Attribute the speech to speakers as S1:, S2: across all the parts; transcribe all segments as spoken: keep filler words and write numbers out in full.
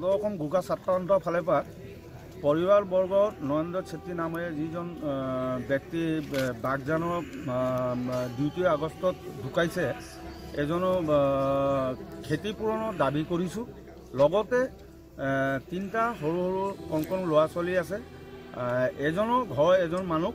S1: সদৌ গোকা ছাত্ৰসন্থাৰ ফালৰ পৰা পৰিবাৰবৰ্গত নৰেন্দ্ৰ ছেত্ৰী নামেৰে যিজন ব্যক্তি বাগজানৰ দুই আগষ্টত ঢুকাইছে এজনো ক্ষতিপূৰণৰ দাবী কৰিছোঁ। লগতে তিনিটা সৰু সৰু কণ কণ ল'ৰা ছোৱালী আছে। এজনো ঘৰ এজন মানুহ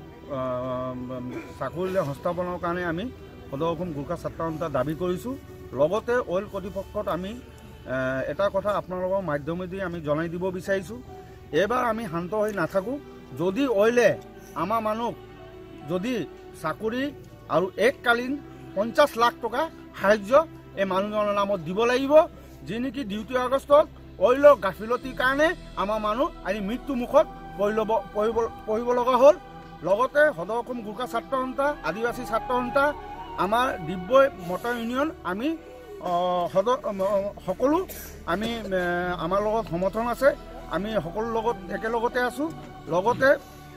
S1: চাকৰিলৈ সংস্থাপনৰ কাৰণে আমি সদৌ অসম গোৰ্খা ছাত্ৰ সন্থা দাবী কৰিছোঁ। লগতে অইল কৰ্তৃপক্ষত আমি এটা কথা আপোনালোকৰ মাধ্যমেদি আমি জনাই দিব বিচাৰিছোঁ, এইবাৰ আমি শান্ত হৈ নাথাকোঁ। যদি অইলে আমাৰ মানুহ যদি চাকৰি আৰু এককালীন পঞ্চাছ লাখ টকা সাহায্য এই মানুহজনৰ নামত দিব লাগিব, যি নেকি ডিউটি আগষ্টত অইলৰ গাফিলতিৰ কাৰণে আমাৰ মানুহ আজি মৃত্যু মুখত পৰিব পৰিব লগা হ'ল। লগতে সদৌ অসম গোৰ্খা ছাত্ৰ সন্থা, আদিবাসী ছাত্ৰ সন্থা, আমাৰ ডিগবৈ মটৰ ইউনিয়ন আমি সদ সকলো আমি আমাৰ লগত সমৰ্থন আছে। আমি সকলো লগত একেলগতে আছোঁ। লগতে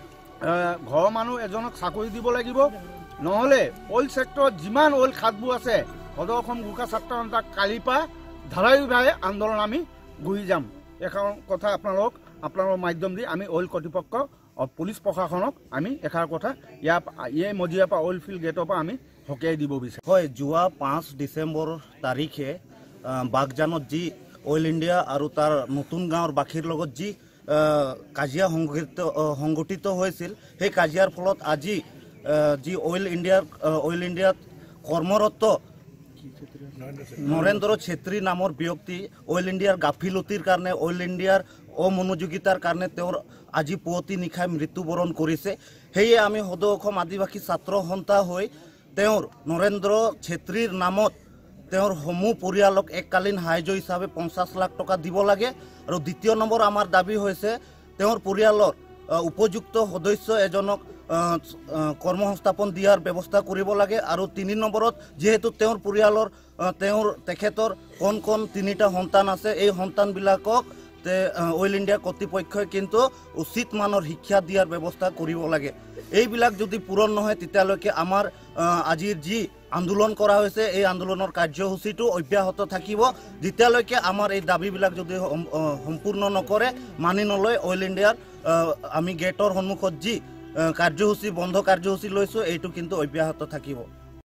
S1: ঘৰৰ মানুহ এজনক চাকৰি দিব লাগিব, নহ'লে অইল ছেক্টৰত যিমান অইল খাতবোৰ আছে সদৌ অসম গোৰ্খা ছাত্ৰ সন্থাক কালিৰ পৰা ধাৰাবাহিকভাৱে আন্দোলন আমি গঢ়ি যাম। এখন কথা আপোনালোক আপোনালোকৰ মাধ্যম দি আমি অইল কৰ্তৃপক্ষ পুলিচ প্ৰশাসনক আমি এষাৰ কথা ইয়াৰ এই মজিয়াৰ পৰা অইল ফিল্ড গেটৰ পৰা আমি সকীয়াই দিব বিচাৰোঁ।
S2: হয়, যোৱা পাঁচ ডিচেম্বৰ তাৰিখে বাগজানত যি অইল ইণ্ডিয়া আৰু তাৰ নতুন গাঁৱৰ বাসীৰ লগত যি কাজিয়া সংঘটিত সংগঠিত হৈছিল, সেই কাজিয়াৰ ফলত আজি যি অইল ইণ্ডিয়াৰ অইল ইণ্ডিয়াত কৰ্মৰত নৰেন্দ্ৰ ছেত্ৰী নামৰ ব্যক্তি অইল ইণ্ডিয়াৰ গাফিলতিৰ কাৰণে, অইল ইণ্ডিয়াৰ অমনোযোগিতাৰ কাৰণে তেওঁৰ আজি পুৱতি নিশাই মৃত্যুবৰণ কৰিছে। সেয়ে আমি সদৌ অসম আদিবাসী ছাত্ৰ সন্থা হৈ তেওঁৰ নৰেন্দ্ৰ ছেত্ৰীৰ নামত তেওঁৰ সমূহ পৰিয়ালক এককালীন সাহায্য হিচাপে পঞ্চাছ লাখ টকা দিব লাগে। আৰু দ্বিতীয় নম্বৰ আমাৰ দাবী হৈছে তেওঁৰ পৰিয়ালৰ উপযুক্ত সদস্য এজনক কৰ্মসংস্থাপন দিয়াৰ ব্যৱস্থা কৰিব লাগে। আৰু তিনি নম্বৰত যিহেতু তেওঁৰ পৰিয়ালৰ তেওঁৰ তেখেতৰ কণ কণ তিনিটা সন্তান আছে, এই সন্তানবিলাকক অইল ইণ্ডিয়া কৰ্তৃপক্ষই কিন্তু উচিত মানৰ শিক্ষা দিয়াৰ ব্যৱস্থা কৰিব লাগে। এইবিলাক যদি পূৰণ নহয় তেতিয়ালৈকে আমাৰ আজিৰ যি আন্দোলন কৰা হৈছে এই আন্দোলনৰ কাৰ্যসূচীটো অব্যাহত থাকিব, যেতিয়ালৈকে আমাৰ এই দাবীবিলাক যদি সম্পূৰ্ণ নকৰে, মানি নলয় অইল ইণ্ডিয়াৰ আমি গেটৰ সন্মুখত যি কাৰ্যসূচী বন্ধ কাৰ্যসূচী লৈছোঁ এইটো কিন্তু অব্যাহত থাকিব।